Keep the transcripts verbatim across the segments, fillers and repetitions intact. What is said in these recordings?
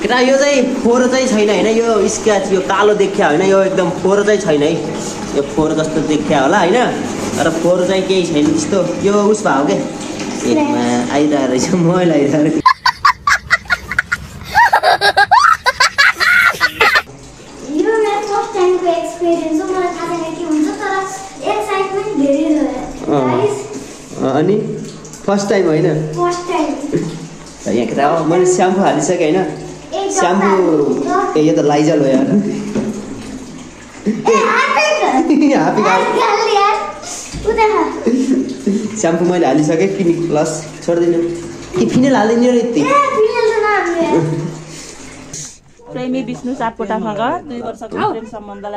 केटा यो चाहिँ फोहोर चाहिँ छैन हैन यो स्क्र्याच यो कालो देखिया हैन यो एकदम फोहोर चाहिँ छैन है यो फोहोर जस्तो देखिया होला हैन तर फोहोर चाहिँ केही छैन त्यस्तो यो उस भयो के एकमा आइरहेको रहेछ मैला आइरहेको यो मेरो फर्स्ट टाइमको एक्सपिरियन्स हो मलाई थाहा छैन के हुन्छ तर एक्साइटमेन्ट धेरै छ गाइस अनि फर्स्ट टाइम हैन फर्स्ट टाइम यहाँ केटा मैले स्याम्पू हालिसकेँ हैन स्याम्पू ए यो त लाइजल हो यार स्याम्पू मैले हालिसकेँ क्लिनिक प्लस छोड्दिनु कि फिनेल हालिदिनु र यति प्रेमी विष्णु सापकोटासँग दुई वर्षको प्रेम सम्बन्धलाई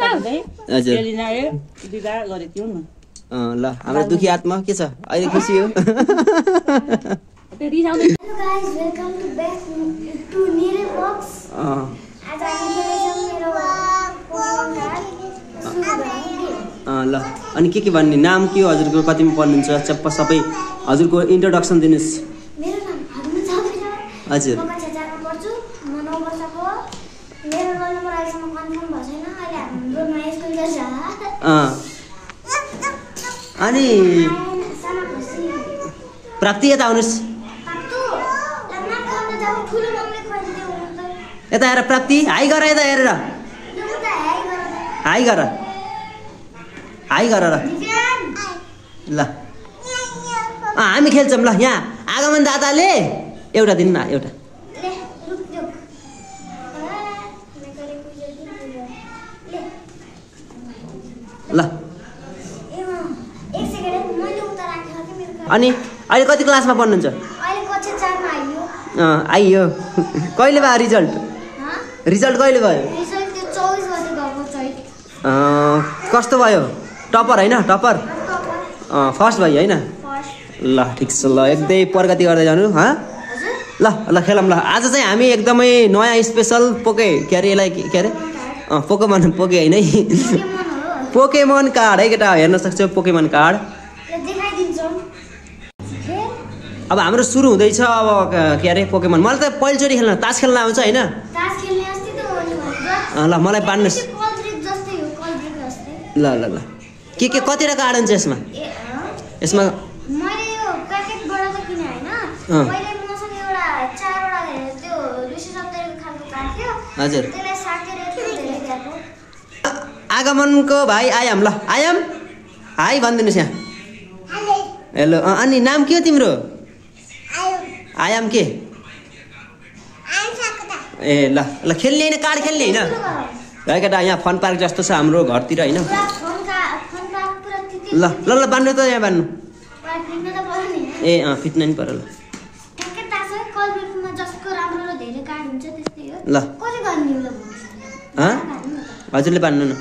विवाह गरेको थियो न ल हाम्रो दुखी आत्मा के छ अहिले खुसी हो Hello guys, welcome to back to Nire Box. आज हामी खेल्दैछौँ मेरो पोकेमन कार्ड ल अनि के के भन्ने नाम के हो हजुरको कतिमा पढ्नुहुन्छ चप्प सबै हजुरको इन्ट्रोडक्सन दिनुस् मेरो नाम हरमन छापेर हजुर म कक्षा चारमा पढ्छु म नौ वर्षको मेरो रोल नम्बर अहिलेसम्म कन्फर्म भएको छैन अहिले हाम्रो नयाँ स्कुल जान्छ अनि प्राप्ति यता आउनुहोस् यता हेर प्राप्ति हाई गर यता हेरेर हाई गर हाई गर र ल हामी खेल्छौँ ल यहाँ आगमन दादाले एउटा दिनु न एउटा ल अनि अहिले कति क्लासमा पढ्नुहुन्छ आइयो कहिले भयो रिजल्ट रिजल्ट कहिले भयो कस्तो भयो टपर होइन टपर फर्स्ट भयो होइन ल ठिक छ ल एकदमै प्रगति गर्दै जानु हँ ल ल खेलौँ ल आज चाहिँ हामी एकदमै नयाँ स्पेसल पोके के अरे यसलाई के अरे पोकेमन पोके होइन है पोकेमन कार्ड है केटा हेर्न सक्छौ पोकेमन कार्ड अब हाम्रो सुरु हुँदैछ अब के अरे पोकेमन मलाई त पहिलोचोटि खेल्न तास खेल्न आउँछ होइन ल मलाई बान्नुहोस् ल ल ल के के कतिवटा कार्ड हुन्छ यसमा यसमा हजुर आगमनको भाइ आयाम ल आयाम हाई भनिदिनुहोस् यहाँ हेलो अनि नाम के हो तिम्रो आयाम के ए ल ल खेल्ने होइन कार्ड खेल्ने होइन है केटा यहाँ फन पार्क जस्तो छ हाम्रो घरतिर होइन ल ल ल बान्नु त यहाँ बान्नु ए अँ फिट्न नि पर्यो ल ल हजुरले बान्नु न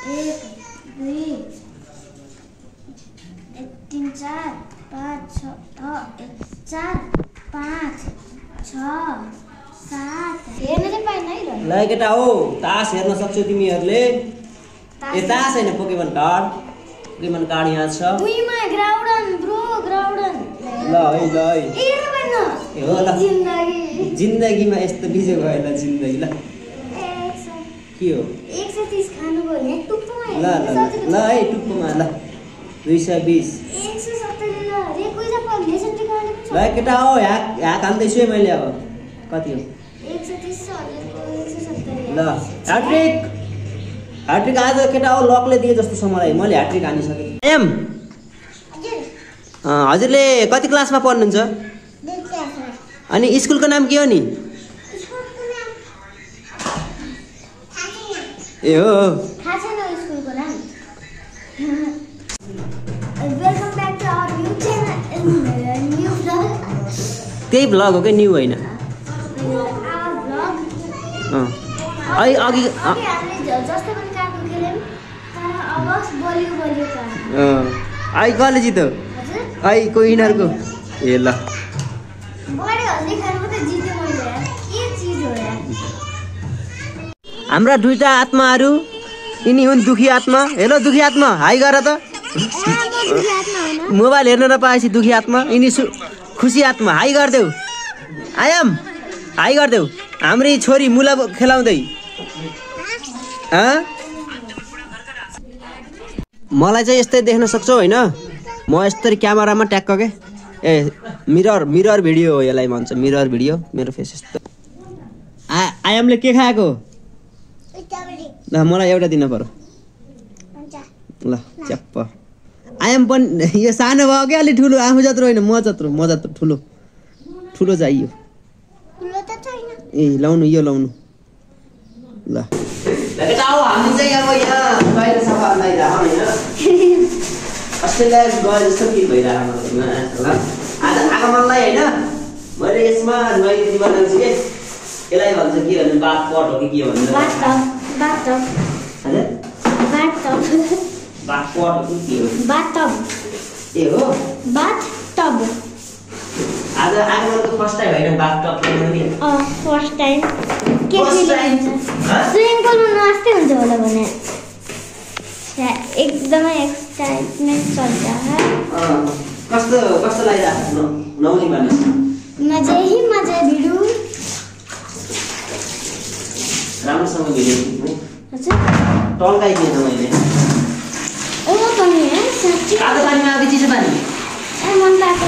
तीन चार पाँच छ चार पाँच छ सात हेर्न चाहिँ पाइन है ल केटा हो तास हेर्न सक्छौ तिमीहरूले ए तास होइन पोकेमन कार्ड पोकेमन कार्ड यहाँ छ उइमा ग्राउडन ब्रो ग्राउडन ल है ल है ए हेर्न ए हो ल जिन्दगी जिन्दगीमा यस्तो बिजो भयो ल जिन्दगी ल के हो एक सय तीस खानु भयो नि टुप्पोमा ल ल ल है टुप्पोमा ल दुई सय बिस ल केटा हो ह्याक ह्याक हाल्दैछु है मैले अब कति हो ल ह्याट्रिक ह्याट्रिक आज केटा हो लकले दिए जस्तो छ मलाई मैले ह्याट्रिक हानिसकेँ एम हजुरले कति क्लासमा पढ्नुहुन्छ अनि स्कुलको नाम के हो नि ए हो त्यही भ्लग हो कि न्यू होइन अहिले अघि आई कसले जित्यो आई को यिनीहरूको ए ल हाम्रा दुईटा आत्माहरू यिनी हुन् दुखी आत्मा हेलो दुखी आत्मा हाई गर त मोबाइल हेर्न नपाएपछि दुखी आत्मा यिनी खुसी आत्मा हाई गरिदेऊ आयाम हाई गरिदेऊ हाम्री छोरी मुला खेलाउँदै मलाई चाहिँ यस्तै देख्न सक्छौ होइन म यस्तरी क्यामेरामा ट्याक्क के ए मिरर मिरर भिडियो हो यसलाई भन्छ मिरर भिडियो मेरो फेस यस्तो आ आयामले के खाएको ल मलाई एउटा दिन पर्यो ल च्याप्प आयाम पनि यो सानो भयो क्या अलि ठुलो आफू जत्रो होइन म जत्रो म जत्रो ठुलो ठुलो चाहियो ए लाउनु यो लाउनु ल हामी चाहिँ अब यहाँ बाहिर सफा लगाइरहेको होइन अस्ट्रेलिया गए जस्तो फिल भइरहेको आज आगमनलाई होइन मैले यसमा नुहाइदिने बनाउँछु कि यसलाई भन्छ के भन्नु बाथ पट हो कि के भन्नु बाथ पट हो कि के हो बाथ ए हो बाथ टब आज आगमनको फर्स्ट टाइम होइन बाथ टब लगाउने अ फर्स्ट टाइम के फिलिङ स्विमिङ पुलमा नआस्ते हुन्छ होला भने एकदमै एक्साइटमेन्ट चल्छ कस्तो कस्तो लागिरहेको नौली भन्नु मजा ही मजा भिडियो राम्रोसँग भिडियो खिच्नु हजुर टल्काइदिएन मैले ओ पनि है साच्चै तातो पानीमा आएको चिसो पानी ए मन लाग्यो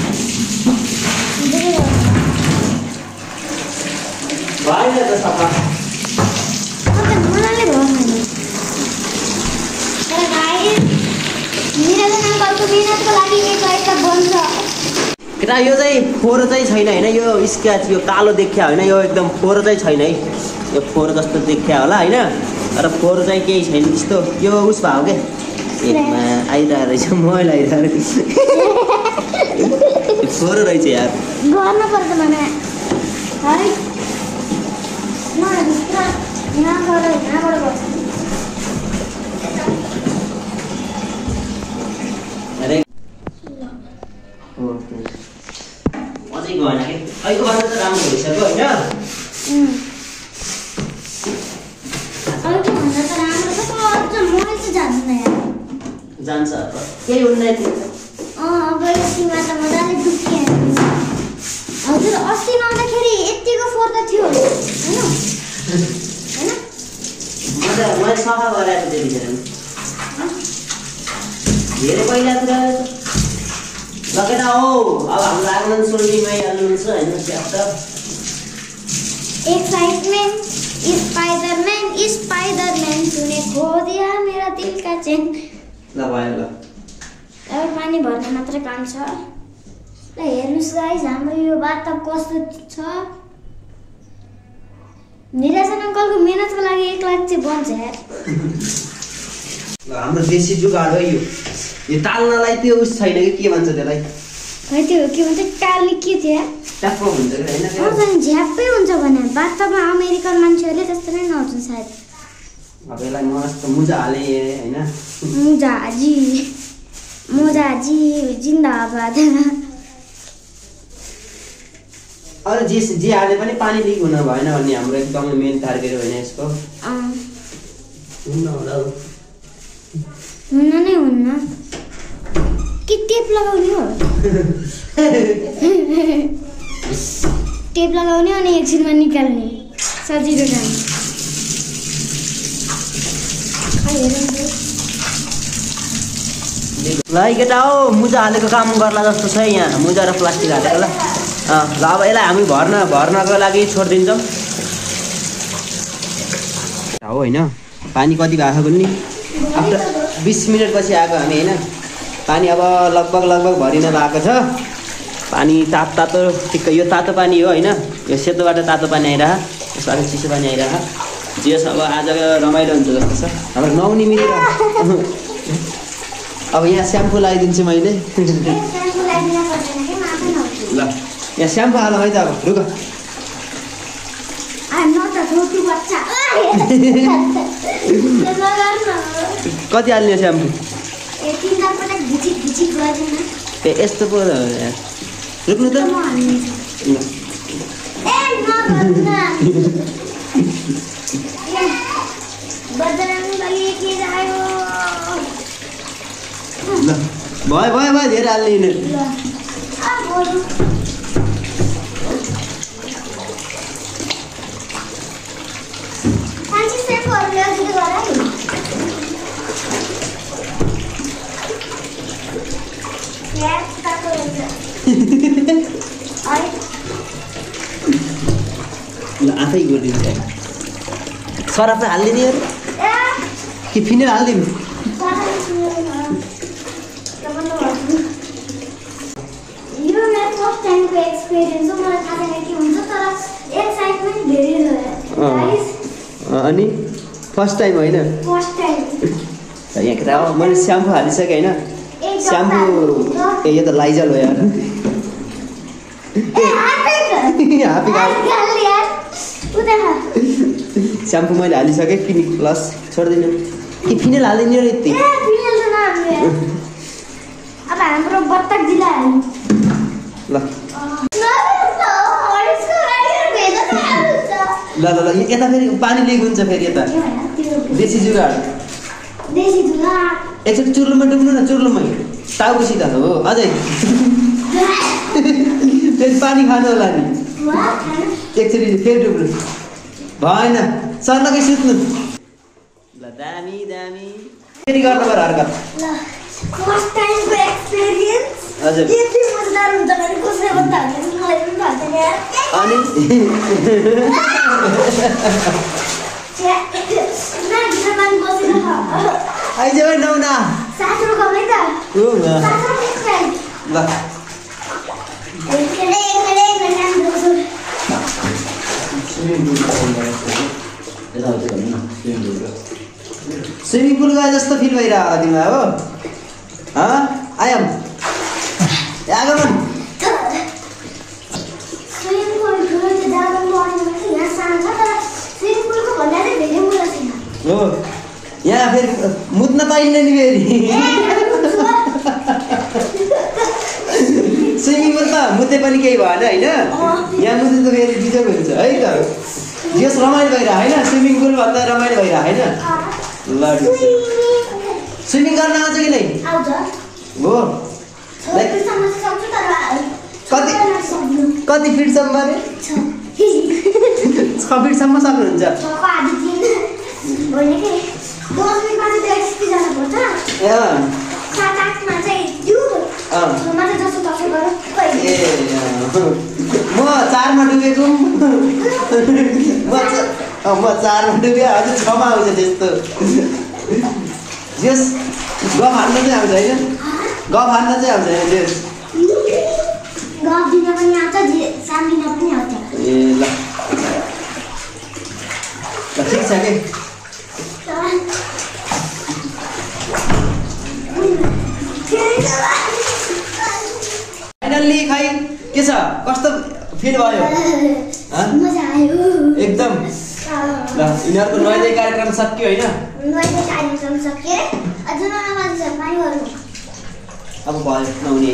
भएन त सफा अन्त मलाई भयो नि तर गाइस निरजन अङ्कलको मिहिनेतको लागि एक लाइक त बन्छ केटा यो चाहिँ फोहोर चाहिँ छैन होइन यो स्क्याच यो कालो देखिया होइन यो एकदम फोहोर चाहिँ छैन है यो फोहोर जस्तो देखिया होला होइन तर फोहोर चाहिँ केही छैन त्यस्तो यो उस भयो क्या एकमा आइरहेको रहेछ मैला आइरहेको रहेछ फोहोर रहेछ यार गर्न पर्छ भने है न यहाँ गएर यहाँबाट गर्छ अरे अझै गएन कि अहिलेको भन्दा त राम्रो भइसक्यो होइन अहिलेको भन्दा त राम्रो छ अझ मैले चाहिँ जान्दैन यार जान्छ अब केही हुन्न अँ अब यतिमा त मजाले दुख्यो हजुर अस्ति नआउँदाखेरि यतिको फोहोर त थियो होइन होइन मजा मैले सफा गराएको त्यतिखेर धेरै पहिलातिर लगेर हो अब हाम्रो आगमन सोल्टीमै हाल्नुहुन्छ होइन स्याप्ट एक्साइटमेंट स्पाइडरमैन स्पाइडरमैन तूने खो दिया मेरा दिल का चैन ल भयो ल अब पानी भर्न मात्रै काम छ ल हेर्नुस् गाइस हाम्रो यो बाथटब कस्तो छ निरजन अङ्कलको मेहनतको लागि एक लाख चाहिँ बन्छ यार ल हाम्रो देशी जुगाड हो यो यो ताल्नलाई त्यो उस छैन कि के भन्छ त्यसलाई खै त्यो के भन्छ टाल्ने के थियो ट्याप्प हुन्छ कि होइन त्यो झन् झ्याप्पै हुन्छ भने बाथटबमा अमेरिकन मान्छेहरूले त्यस्तो नै नहुन्छन् सायद अब यसलाई मस्त मुजा हाले होइन मुजाजी मुजाजी जिन्दाबाद अरू जे जे हाले पनि पानी लिक हुन भएन भन्ने हाम्रो एकदमै मेन टार्गेट होइन यसको हुन्न होला हुन्न नै हुन्न के टेप लगाउने हो टेप लगाउने अनि एकछिनमा निकाल्ने सजिलो काम ल केटा हो मुजा हालेको काम गर्ला जस्तो छ यहाँ मुजा र प्लास्टिक हालेको ल अँ ल अब यसलाई हामी भर्न भर्नको लागि छोडिदिन्छौँ हो होइन पानी कति भएको नि आफ्टर बिस मिनटपछि आएको हामी होइन पानी अब लगभग लगभग भरिन भएको छ पानी तातो तातो ठिक्कै यो तातो पानी हो होइन यो सेतोबाट तातो पानी आइरह यसबाट चिसो पानी आइरह जे अब आज रमाइलो हुन्छ जस्तो छ हाम्रो नुहाउने मिलेर अब यहाँ स्याम्पू लगाइदिन्छु मैले ल यहाँ स्याम्पू हाल है त अब रुक कति हाल्ने स्याम्पू ए यस्तो पो रुक्नु त ल भयो भयो भयो धेरै हाल्ने ल आफै गरिदिन्छ सरफ त हालिदिने अरू कि फिनेल हालिदिनु यो मेरो फर्स्ट टाइमको एक्सपिरियन्स हो मलाई थाहा छैन के हुन्छ तर एक्साइटमेन्ट धेरै भयो गाइस अनि फर्स्ट टाइम होइन फर्स्ट टाइम यहाँ केटा हो मैले स्याम्पू हालिसकेँ होइन स्याम्पू ए यो त लाइजल हो यार स्याम्पू मैले हालिसकेँ फिनिक प्लस छोडिदिनु कि फिनेल हालिदिने र यति अब हाम्रो बत्तक जिल्ला ल ल ल ल यता फेरि पानी लिक हुन्छ फेरि यता देशी जुगाड देशी जुगाड एकचोटि चुर्लुमा डुब्नु न चुर्लुमै टाउकोसित हो अझै फेरि पानी खानु होला नि एकचोटि फेरि डुब्नु भएन सर्नकै सुत्नु ल दामी दामी फेरि गर्नु पर्यो हरकत फर्स्ट टाइमको एक्सपिरियन्स हजुर यति मजेदार हुन्छ भने कसले बताउने मलाई पनि थाहा छैन यार अनि आइज नौना सासुको कमै त हो ल सासुको फ्रेन्ड ल एकले एकले एकले नाम दोसो स्विमिङ पुल गए जस्तो फिल भइरहेको होला तिमीलाई हो आयम आगमन स्विमिङ पुल ठुलो चाहिँ जाडो पर्ने यहाँ सानो छ तर स्विमिङ पुलको भन्दा चाहिँ धेरै मुला छैन हो यहाँ फेरि मुत्न पाइन्न नि फेरि स्विमिङ पुल त मुत्ते पनि केही भएन होइन यहाँ मुत्नु त फेरि बिजोग हुन्छ है त यस रमाइलो भइरहेको होइन स्विमिङ पुल भन्दा रमाइलो भइरहेको होइन ल स्विमिङ गर्न आउँछ कि नै आउँछ हो कति कति फिटसम्म अरे छ फिटसम्म सक्नुहुन्छ म चारमा डुबेको म चारमा डुबे अझै छमा आउँछ त्यस्तो यस गफ हान्न चाहिँ आउँछ होइन गफ हान्न चाहिँ आउँछ होइन त्यस गफ दिन पनि आउँछ साम्दिन पनि आउँछ ए ल ल ठिक छ कि फाइनल्ली खै के छ कस्तो फिल भयो मजा आयो एकदम ल यिनीहरूको नुहाइदिए कार्यक्रम सक्यो होइन नुहाइदिए कार्यक्रम सक्यो अझ नमाज पानी गर्नु अब भयो नुहाउने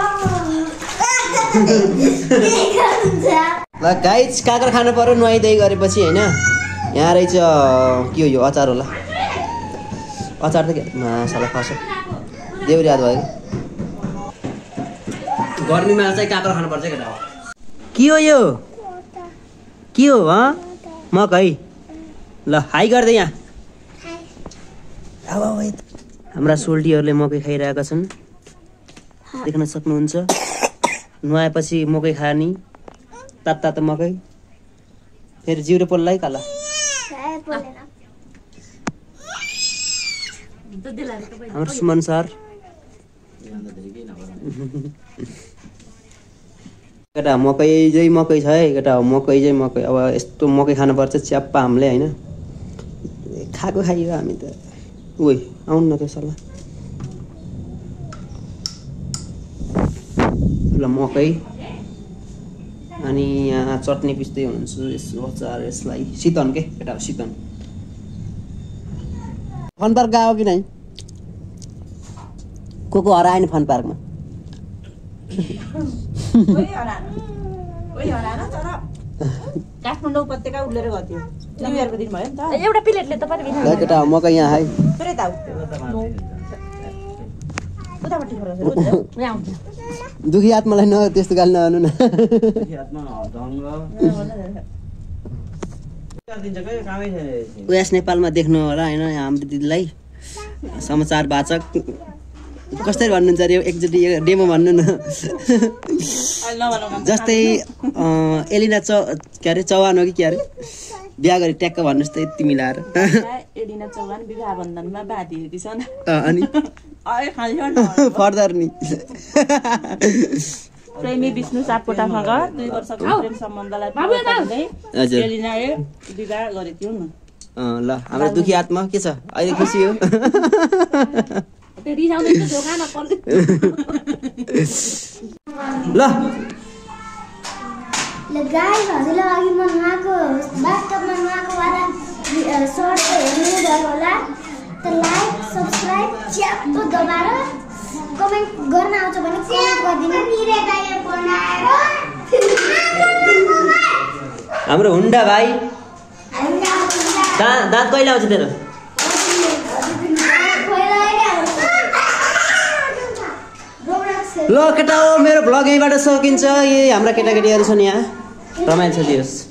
ल गाइज काँक्रा खानु पर्यो नुहाइदिए गरेपछि होइन यहाँ रहेछ के हो यो अचार होला अचार त के मासाला खस्यो देउरी याद भयो गर्मीमा चाहिँ काँक्रा खानुपर्छ केटा हो के हो यो के हो हँ मकै ल हाई गर्दै यहाँ अब हाम्रा सोल्टीहरूले मकै खाइरहेका छन् देख्न सक्नुहुन्छ नुहाएपछि मकै खाने तात तात मकै फेरि जिउरो पोल्लाई काला हाम्रो सुमन सर केटा मकै चाहिँ मकै छ है केटा हो मकै चाहिँ मकै अब यस्तो मकै खानुपर्छ च्याप्पा हामीले होइन खाएको खाइयो हामी त उही आउनु न त्यो सल्लाह ल मकै अनि यहाँ चटनी पिस्दै हुनुहुन्छ यसो अचार यसलाई शीतन के केटा हो शीतन फन पार्क गयो कि नै को को हरायो नि फन पार्कमा काठमाडौँ उपत्यका उलेर गएको थियो न्यु इयरको दिन भयो नि त एउटा प्लेटले त पनि ल केटा हो मकै यहाँ है पुरै त उतापट्टि खरस यहाँ आउँछ दुखी आत्मालाई न त्यस्तो गाली नहाल्नु न उयस नेपालमा देख्नु होला होइन हाम्रो दिदीलाई समाचार वाचक कसरी भन्नुहुन्छ अरे एकचोटि यो डेमो भन्नु न जस्तै एलिना च के अरे चौहान हो कि के अरे बिहा गरी ट्याक्क भन्नुहोस् त यति मिलाएर एलिना चौहान विवाह बन्धनमा बाँधिएकी छन् अनि फर्दर नि प्रेमी विष्णु सापकोटासँग दुई वर्षको प्रेम सम्बन्धलाई हजुर एलिनाले विवाह गरेकी हुन् ल हाम्रो दुखी आत्मा के छ अहिले खुसी हो ल ल गाइस हजुरलाई अघि म नुहाएको वास्तवमा नुहाएको वाला सर्ट हेर्नु भयो होला त लाइक सब्स्क्राइब च्याप्पो दबाएर कमेन्ट गर्न आउँछ भने कमेन्ट गरिदिनु हाम्रो हुन्डा भाइ दाँत दाँत कहिले आउँछ तेरो ल केटा हो मेरो भ्लग यहीँबाट सकिन्छ यही हाम्रा केटाकेटीहरू छन् यहाँ रमाइलो छ दियोस्।